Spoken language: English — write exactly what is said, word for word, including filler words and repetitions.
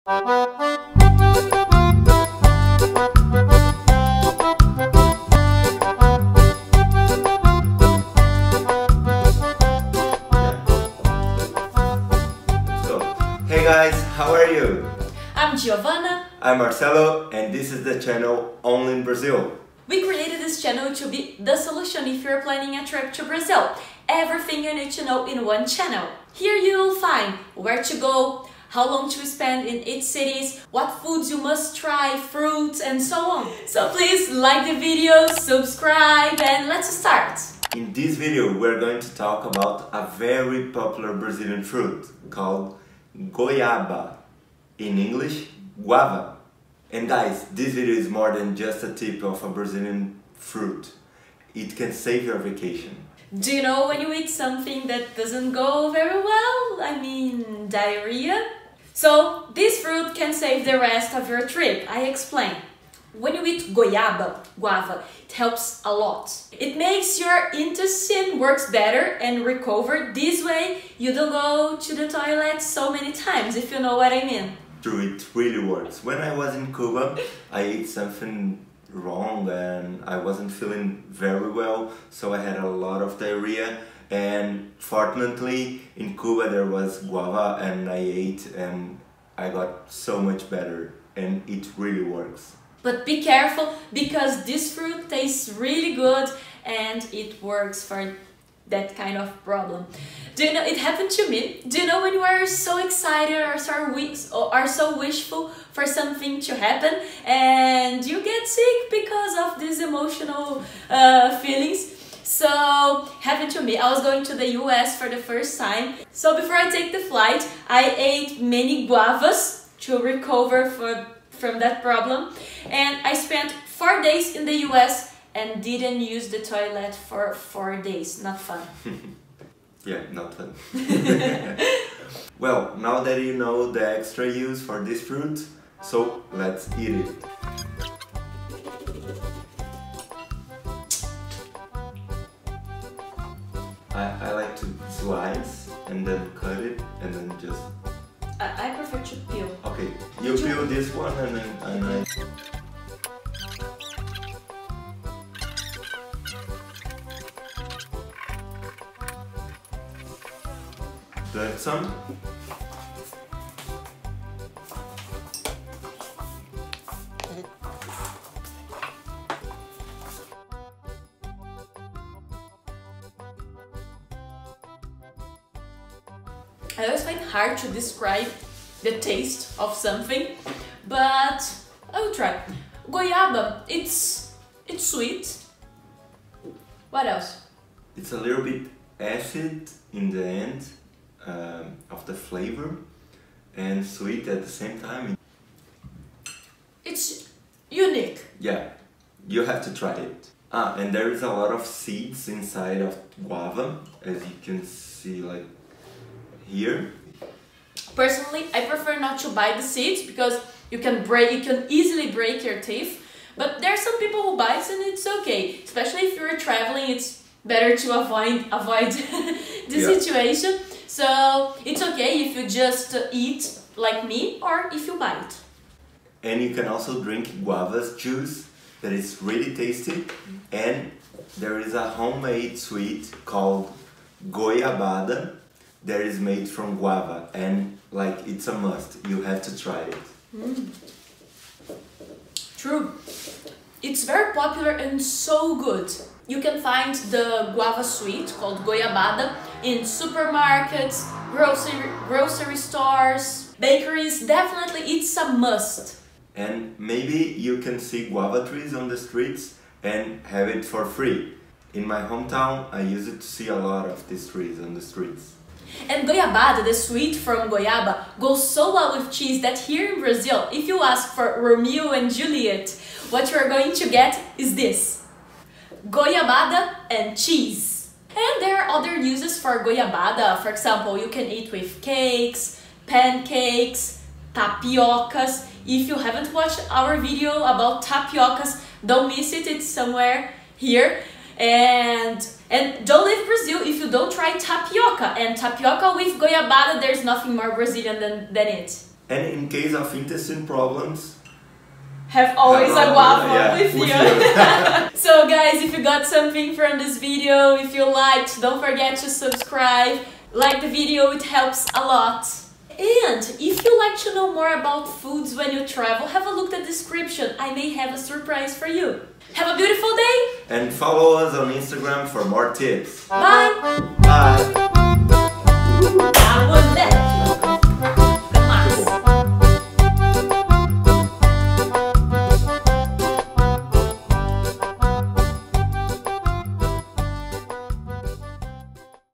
Hey guys, how are you? I'm Giovanna. I'm Marcelo, and this is the channel Only in Brazil. We created this channel to be the solution if you're planning a trip to Brazil. Everything you need to know in one channel. Here you'll find where to go, how long to spend in each cities, what foods you must try, fruits, and so on. So please like the video, subscribe, and let's start. In this video, we're going to talk about a very popular Brazilian fruit called goiaba. In English, guava. And guys, this video is more than just a tip of a Brazilian fruit. It can save your vacation. Do you know when you eat something that doesn't go very well? I mean, diarrhea? So, this fruit can save the rest of your trip. I explain. When you eat goiaba, guava, it helps a lot. It makes your intestine works better and recover. This way, you don't go to the toilet so many times, if you know what I mean. True, it really works. When I was in Cuba, I ate something wrong and I wasn't feeling very well, so I had a lot of diarrhea. And fortunately, in Cuba there was guava and I ate and I got so much better, and it really works. But be careful, because this fruit tastes really good and it works for that kind of problem. Do you know, it happened to me. Do you know when you are so excited or so, wish, or are so wishful for something to happen and you get sick because of these emotional uh, feelings? So, happened to me. I was going to the U S for the first time. So before I take the flight, I ate many guavas to recover for, from that problem. And I spent four days in the U S and didn't use the toilet for four days. Not fun. Yeah, not fun. Well, now that you know the extra use for this fruit, so let's eat it. I, I like to slice and then cut it and then just... I, I prefer to peel. Okay, you peel this one and then and I... Blend some. I always find it hard to describe the taste of something, but I will try. Goiaba, it's it's sweet. What else? It's a little bit acid in the end um, of the flavor and sweet at the same time. It's unique. Yeah, you have to try it. Ah, and there is a lot of seeds inside of guava, as you can see, like here. Personally, I prefer not to buy the seeds because you can break, you can easily break your teeth. But there are some people who buy it and it's okay. Especially if you're traveling, it's better to avoid avoid the Yeah. situation. So it's okay if you just eat like me or if you buy it. And you can also drink guava's juice, that is really tasty. And there is a homemade sweet called goiabada that is made from guava, and like it's a must. You have to try it. Mm. True. It's very popular and so good. You can find the guava sweet called goiabada in supermarkets, grocery grocery stores, bakeries. Definitely, it's a must. And maybe you can see guava trees on the streets and have it for free. In my hometown, I used to see a lot of these trees on the streets. And goiabada, the sweet from goiaba, goes so well with cheese that here in Brazil, if you ask for Romeo and Juliet, what you're going to get is this: goiabada and cheese. And there are other uses for goiabada. For example, you can eat with cakes, pancakes, tapiocas. If you haven't watched our video about tapiocas, don't miss it, it's somewhere here. And and don't leave Brazil if you don't try tapioca. And tapioca with goiabada, there's nothing more Brazilian than, than it. And in case of intestine problems, have always a guava yeah, with, with you. you. So guys, if you got something from this video, if you liked, don't forget to subscribe. Like the video, it helps a lot. And if you like to know more about foods when you travel, have a look at the description. I may have a surprise for you. Have a beautiful day. And follow us on Instagram for more tips. Bye. Bye. I will let